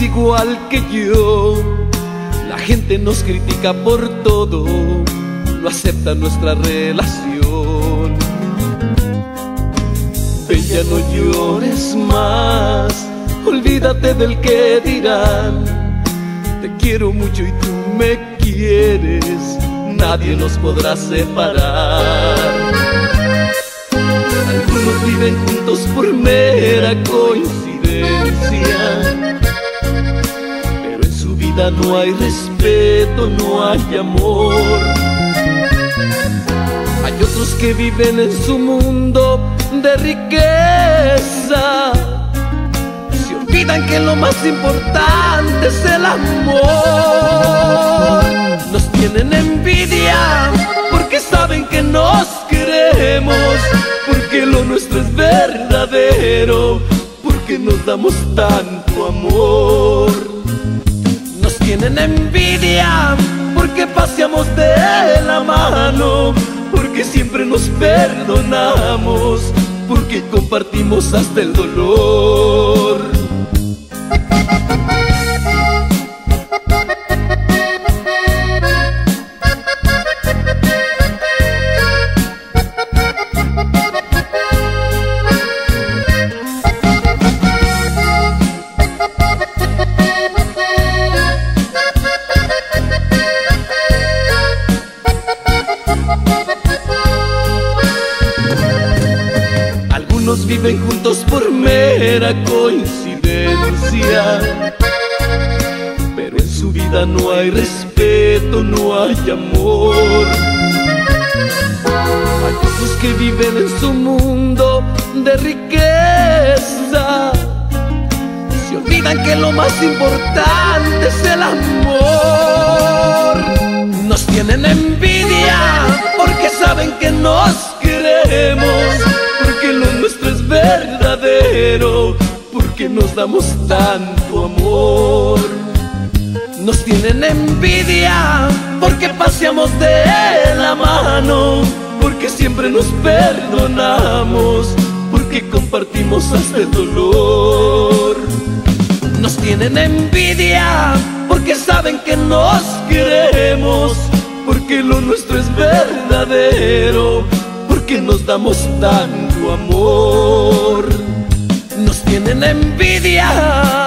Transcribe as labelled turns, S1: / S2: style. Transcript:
S1: igual que yo. La gente nos critica por todo, no acepta nuestra relación. Ven, ya no llores más, olvídate del que dirán. Te quiero mucho y tú me quieres, nadie nos podrá separar. Algunos viven juntos por mera coincidencia, pero en su vida no hay respeto, no hay amor. Hay otros que viven en su mundo de riqueza, se olvidan que lo más importante es el amor. Nos tienen envidia porque saben que nos queremos, porque lo nuestro es verdadero, porque nos damos tanto amor. Nos tienen envidia porque paseamos de la mano, porque siempre nos perdonamos, porque compartimos hasta el dolor. Algunos viven juntos por mera coincidencia, pero en su vida no hay respeto, no hay amor. Hay otros que viven en su mundo de riqueza, se olvidan que lo más importante es el amor. Nos tienen envidia porque saben que nos queremos, porque lo nuestro es verdadero, porque nos damos tanto amor. Nos tienen envidia porque paseamos de la mano, porque siempre nos perdonamos, porque compartimos hasta el dolor. Nos tienen envidia porque saben que nos queremos, porque lo nuestro es verdadero, porque nos damos tanto amor. Nos tienen envidia